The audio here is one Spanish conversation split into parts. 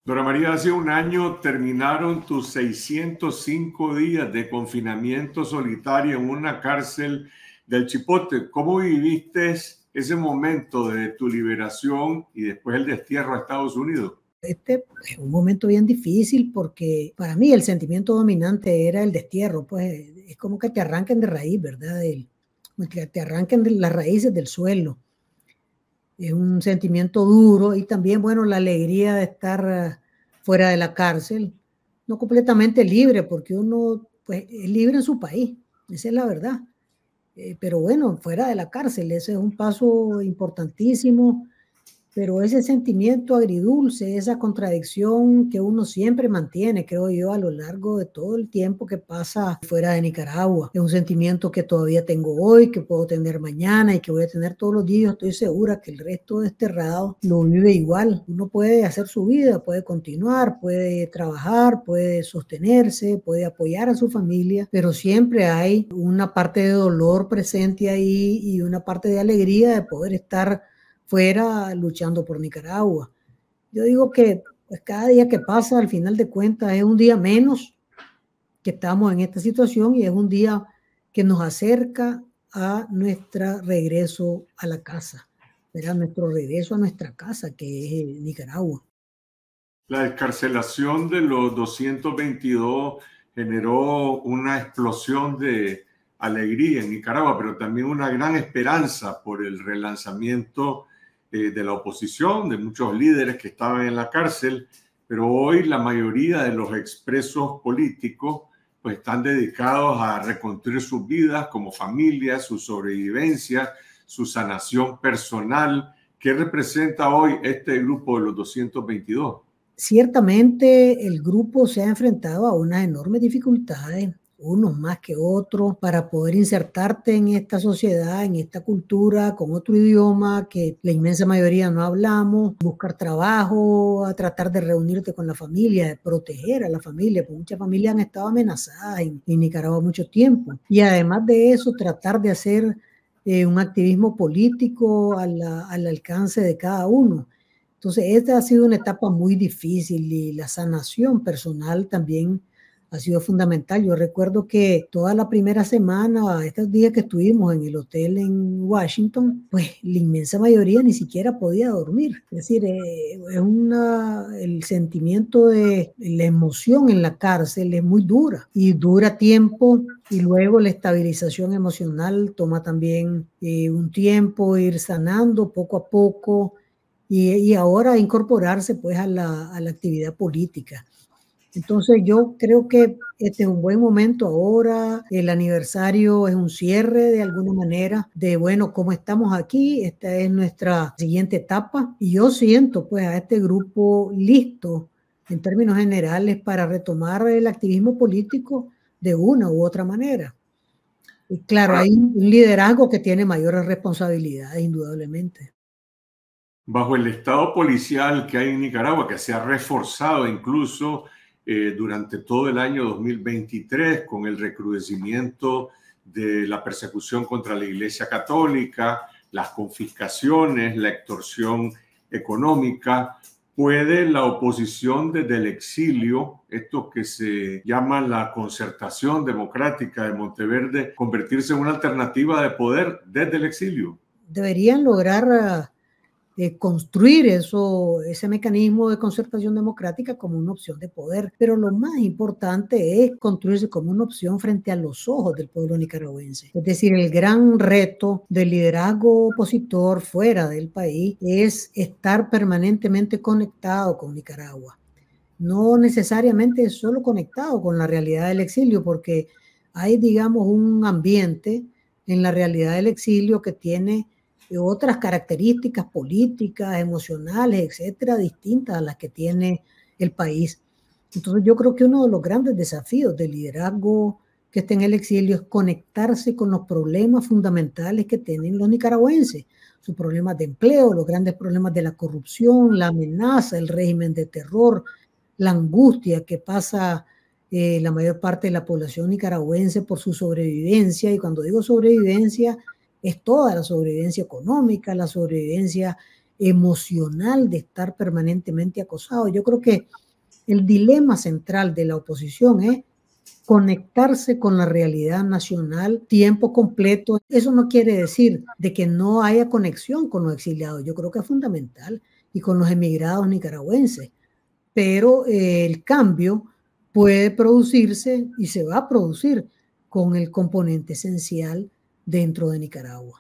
Dora María, hace un año terminaron tus 605 días de confinamiento solitario en una cárcel del Chipote. ¿Cómo viviste ese momento de tu liberación y después el destierro a Estados Unidos? Este es un momento bien difícil porque para mí el sentimiento dominante era el destierro, pues es como que te arranquen de raíz, ¿verdad? Que te arranquen de las raíces del suelo. Es un sentimiento duro y también, bueno, la alegría de estar fuera de la cárcel, no completamente libre, porque uno pues, es libre en su país, esa es la verdad. Pero bueno, fuera de la cárcel, ese es un paso importantísimo. Pero ese sentimiento agridulce, esa contradicción que uno siempre mantiene, creo yo, a lo largo de todo el tiempo que pasa fuera de Nicaragua. Es un sentimiento que todavía tengo hoy, que puedo tener mañana y que voy a tener todos los días. Estoy segura que el resto de desterrados lo vive igual. Uno puede hacer su vida, puede continuar, puede trabajar, puede sostenerse, puede apoyar a su familia, pero siempre hay una parte de dolor presente ahí y una parte de alegría de poder estar fuera luchando por Nicaragua. Yo digo que pues, cada día que pasa, al final de cuentas, es un día menos que estamos en esta situación y es un día que nos acerca a nuestro regreso a la casa, ¿verdad? Nuestro regreso a nuestra casa, que es Nicaragua. La descarcelación de los 222 generó una explosión de alegría en Nicaragua, pero también una gran esperanza por el relanzamiento de la oposición, de muchos líderes que estaban en la cárcel, pero hoy la mayoría de los expresos políticos pues están dedicados a reconstruir sus vidas como familia, su sobrevivencia, su sanación personal. ¿Qué representa hoy este grupo de los 222? Ciertamente el grupo se ha enfrentado a unas enormes dificultades, unos más que otros, para poder insertarte en esta sociedad, en esta cultura, con otro idioma que la inmensa mayoría no hablamos, buscar trabajo, a tratar de reunirte con la familia, de proteger a la familia, porque muchas familias han estado amenazadas en Nicaragua mucho tiempo. Y además de eso, tratar de hacer un activismo político al alcance de cada uno. Entonces, esta ha sido una etapa muy difícil y la sanación personal también ha sido fundamental. Yo recuerdo que toda la primera semana, estos días que estuvimos en el hotel en Washington, pues la inmensa mayoría ni siquiera podía dormir. Es decir, el sentimiento de la emoción en la cárcel es muy dura y dura tiempo y luego la estabilización emocional toma también un tiempo, ir sanando poco a poco y ahora incorporarse pues a la actividad política. Entonces yo creo que este es un buen momento ahora, el aniversario es un cierre de alguna manera de, bueno, cómo estamos aquí, esta es nuestra siguiente etapa y yo siento pues a este grupo listo en términos generales para retomar el activismo político de una u otra manera. Y claro, hay un liderazgo que tiene mayores responsabilidades, indudablemente. Bajo el estado policial que hay en Nicaragua, que se ha reforzado incluso durante todo el año 2023 con el recrudecimiento de la persecución contra la Iglesia Católica, las confiscaciones, la extorsión económica, ¿puede la oposición desde el exilio, esto que se llama la concertación democrática de Monteverde, convertirse en una alternativa de poder desde el exilio? Deberían lograr construir ese mecanismo de concertación democrática como una opción de poder. Pero lo más importante es construirse como una opción frente a los ojos del pueblo nicaragüense. Es decir, el gran reto del liderazgo opositor fuera del país es estar permanentemente conectado con Nicaragua. No necesariamente solo conectado con la realidad del exilio, porque hay, digamos, un ambiente en la realidad del exilio que tiene otras características políticas, emocionales, etcétera, distintas a las que tiene el país. Entonces yo creo que uno de los grandes desafíos del liderazgo que está en el exilio es conectarse con los problemas fundamentales que tienen los nicaragüenses, sus problemas de empleo, los grandes problemas de la corrupción, la amenaza, el régimen de terror, la angustia que pasa la mayor parte de la población nicaragüense por su sobrevivencia. Y cuando digo sobrevivencia, es toda la sobrevivencia económica, la sobrevivencia emocional de estar permanentemente acosado. Yo creo que el dilema central de la oposición es conectarse con la realidad nacional tiempo completo. Eso no quiere decir de que no haya conexión con los exiliados. Yo creo que es fundamental y con los emigrados nicaragüenses. Pero el cambio puede producirse y se va a producir con el componente esencial dentro de Nicaragua.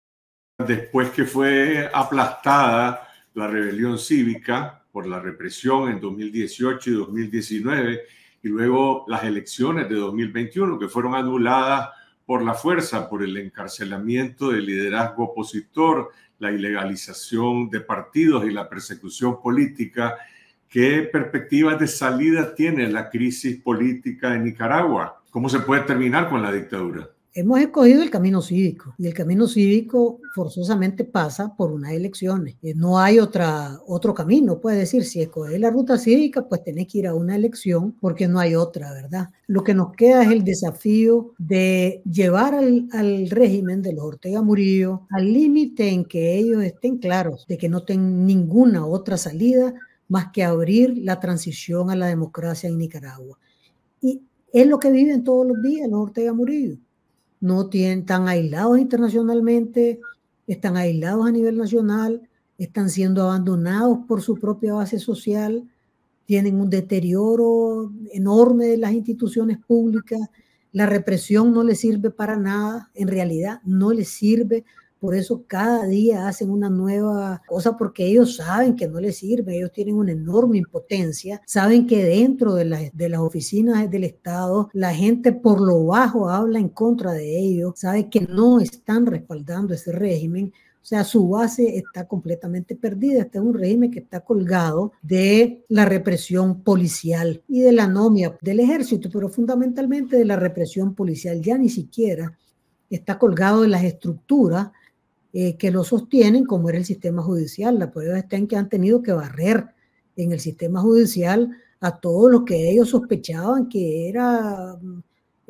Después que fue aplastada la rebelión cívica por la represión en 2018 y 2019, y luego las elecciones de 2021 que fueron anuladas por la fuerza, por el encarcelamiento del liderazgo opositor, la ilegalización de partidos y la persecución política, ¿qué perspectivas de salida tiene la crisis política en Nicaragua? ¿Cómo se puede terminar con la dictadura? Hemos escogido el camino cívico y el camino cívico forzosamente pasa por unas elecciones. No hay otro camino, puede decir, si escoges la ruta cívica, pues tenés que ir a una elección porque no hay otra, ¿verdad? Lo que nos queda es el desafío de llevar al régimen de los Ortega Murillo al límite en que ellos estén claros de que no tienen ninguna otra salida más que abrir la transición a la democracia en Nicaragua. Y es lo que viven todos los días los Ortega Murillo. No están aislados internacionalmente, están aislados a nivel nacional, están siendo abandonados por su propia base social, tienen un deterioro enorme de las instituciones públicas, la represión no les sirve para nada, en realidad no les sirve. Por eso cada día hacen una nueva cosa porque ellos saben que no les sirve, ellos tienen una enorme impotencia, saben que dentro de las oficinas del Estado la gente por lo bajo habla en contra de ellos, sabe que no están respaldando ese régimen. O sea, su base está completamente perdida. Este es un régimen que está colgado de la represión policial y de la anomia del ejército, pero fundamentalmente de la represión policial. Ya ni siquiera está colgado de las estructuras que lo sostienen, como era el sistema judicial. La prueba está en que han tenido que barrer en el sistema judicial a todos los que ellos sospechaban que eran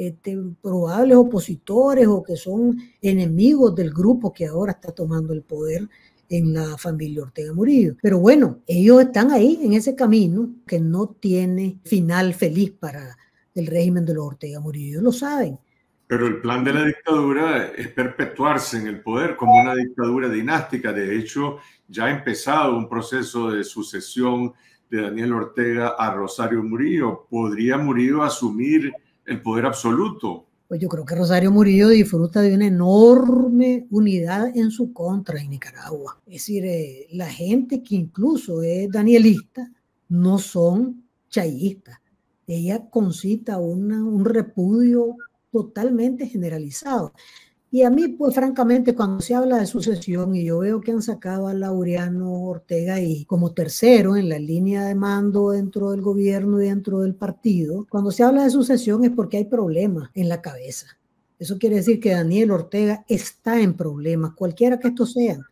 probables opositores o que son enemigos del grupo que ahora está tomando el poder en la familia Ortega Murillo. Pero bueno, ellos están ahí en ese camino que no tiene final feliz para el régimen de los Ortega Murillo. Ellos lo saben. Pero el plan de la dictadura es perpetuarse en el poder como una dictadura dinástica. De hecho, ya ha empezado un proceso de sucesión de Daniel Ortega a Rosario Murillo. ¿Podría Murillo asumir el poder absoluto? Pues yo creo que Rosario Murillo disfruta de una enorme unidad en su contra en Nicaragua. Es decir, la gente que incluso es danielista no son chayistas. Ella concita un repudio totalmente generalizado. Y a mí, pues francamente, cuando se habla de sucesión y yo veo que han sacado a Laureano Ortega y como tercero en la línea de mando dentro del gobierno y dentro del partido, cuando se habla de sucesión es porque hay problemas en la cabeza. Eso quiere decir que Daniel Ortega está en problemas, cualquiera que estos sean.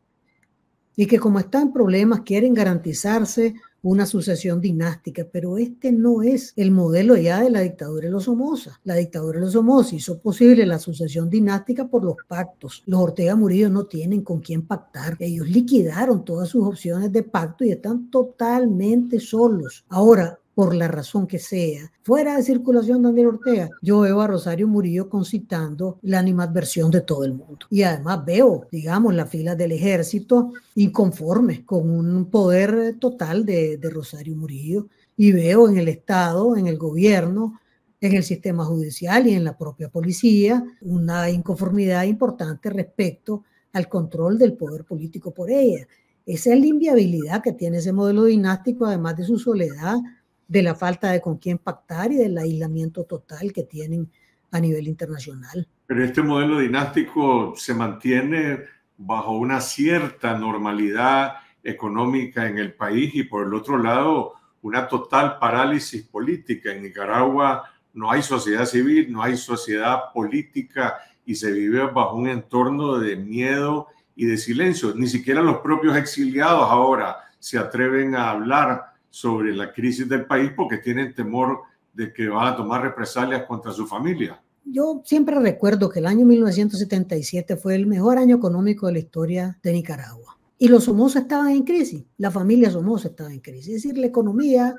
Y que como está en problemas quieren garantizarse una sucesión dinástica, pero este no es el modelo ya de la dictadura de los Somoza. La dictadura de los Somoza hizo posible la sucesión dinástica por los pactos. Los Ortega Murillo no tienen con quién pactar. Ellos liquidaron todas sus opciones de pacto y están totalmente solos. Ahora, por la razón que sea, fuera de circulación Daniel Ortega, yo veo a Rosario Murillo concitando la animadversión de todo el mundo. Y además veo, digamos, las filas del ejército inconformes con un poder total de Rosario Murillo. Y veo en el Estado, en el gobierno, en el sistema judicial y en la propia policía una inconformidad importante respecto al control del poder político por ella. Esa es la inviabilidad que tiene ese modelo dinástico, además de su soledad, de la falta de con quién pactar y del aislamiento total que tienen a nivel internacional. Pero este modelo dinástico se mantiene bajo una cierta normalidad económica en el país y por el otro lado una total parálisis política. En Nicaragua no hay sociedad civil, no hay sociedad política y se vive bajo un entorno de miedo y de silencio. Ni siquiera los propios exiliados ahora se atreven a hablar sobre la crisis del país porque tienen temor de que van a tomar represalias contra su familia. Yo siempre recuerdo que el año 1977 fue el mejor año económico de la historia de Nicaragua. y los Somoza estaban en crisis, la familia Somoza estaba en crisis. Es decir, la economía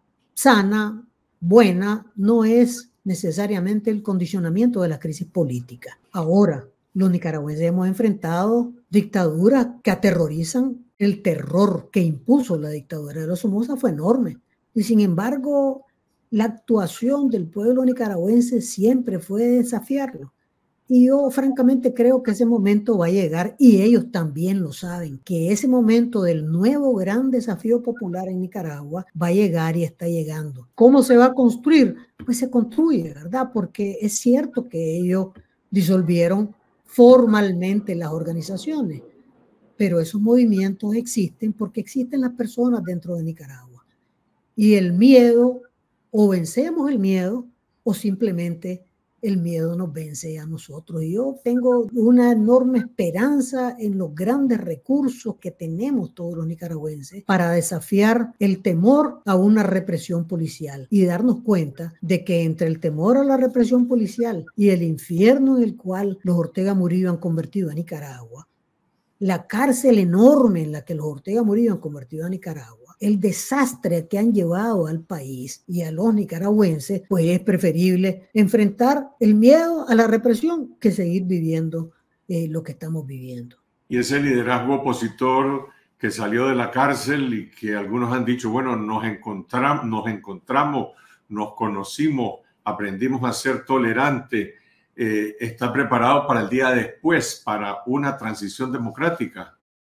sana, buena, no es necesariamente el condicionamiento de la crisis política. Ahora, los nicaragüenses hemos enfrentado dictaduras que aterrorizan. El terror que impuso la dictadura de los Somoza fue enorme. Y sin embargo, la actuación del pueblo nicaragüense siempre fue desafiarlo. Y yo francamente creo que ese momento va a llegar, y ellos también lo saben, que ese momento del nuevo gran desafío popular en Nicaragua va a llegar y está llegando. ¿Cómo se va a construir? Pues se construye, ¿verdad? Porque es cierto que ellos disolvieron formalmente las organizaciones, pero esos movimientos existen porque existen las personas dentro de Nicaragua. Y el miedo, o vencemos el miedo, o simplemente el miedo nos vence a nosotros. Y yo tengo una enorme esperanza en los grandes recursos que tenemos todos los nicaragüenses para desafiar el temor a una represión policial y darnos cuenta de que entre el temor a la represión policial y el infierno en el cual los Ortega Murillo han convertido a Nicaragua, la cárcel enorme en la que los Ortega Murillo han convertido a Nicaragua, el desastre que han llevado al país y a los nicaragüenses, pues es preferible enfrentar el miedo a la represión que seguir viviendo lo que estamos viviendo. Y ese liderazgo opositor que salió de la cárcel y que algunos han dicho, bueno, nos encontramos, nos conocimos, aprendimos a ser tolerantes, está preparado para el día después, para una transición democrática.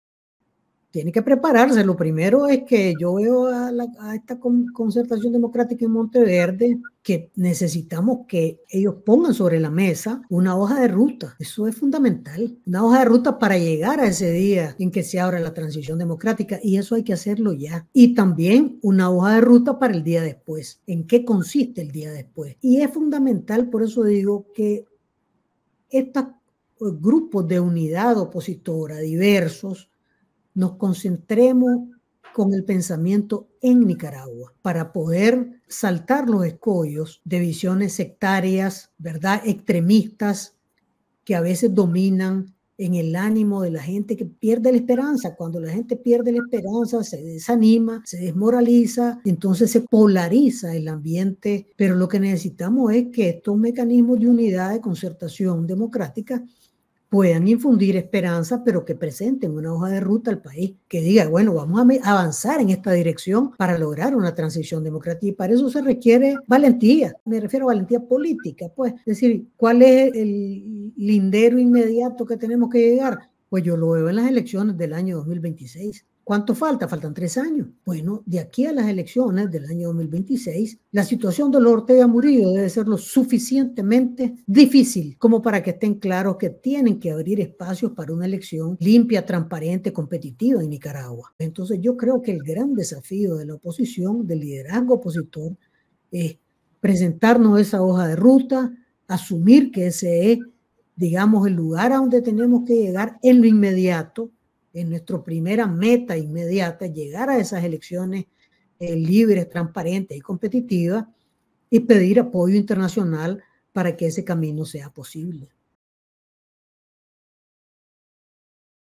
Tiene que prepararse. Lo primero es que yo veo a esta concertación democrática en Monteverde que necesitamos que ellos pongan sobre la mesa una hoja de ruta. Eso es fundamental. Una hoja de ruta para llegar a ese día en que se abra la transición democrática, y eso hay que hacerlo ya. Y también una hoja de ruta para el día después. ¿En qué consiste el día después? Y es fundamental, por eso digo que estos grupos de unidad opositora diversos nos concentremos con el pensamiento en Nicaragua para poder saltar los escollos de visiones sectarias, ¿verdad?, extremistas, que a veces dominan en el ánimo de la gente, que pierde la esperanza. Cuando la gente pierde la esperanza, se desanima, se desmoraliza, entonces se polariza el ambiente. Pero lo que necesitamos es que estos mecanismos de unidad, de concertación democrática, puedan infundir esperanza, pero que presenten una hoja de ruta al país, que diga, bueno, vamos a avanzar en esta dirección para lograr una transición democrática, y para eso se requiere valentía. Me refiero a valentía política, pues, es decir, ¿cuál es el lindero inmediato que tenemos que llegar? Pues yo lo veo en las elecciones del año 2026. ¿Cuánto falta? Faltan 3 años. Bueno, de aquí a las elecciones del año 2026, la situación de los Ortega Murillo debe ser lo suficientemente difícil como para que estén claros que tienen que abrir espacios para una elección limpia, transparente, competitiva en Nicaragua. Entonces yo creo que el gran desafío de la oposición, del liderazgo opositor, es presentarnos esa hoja de ruta, asumir que ese es, digamos, el lugar a donde tenemos que llegar en lo inmediato. En nuestra primera meta inmediata, llegar a esas elecciones libres, transparentes y competitivas, y pedir apoyo internacional para que ese camino sea posible.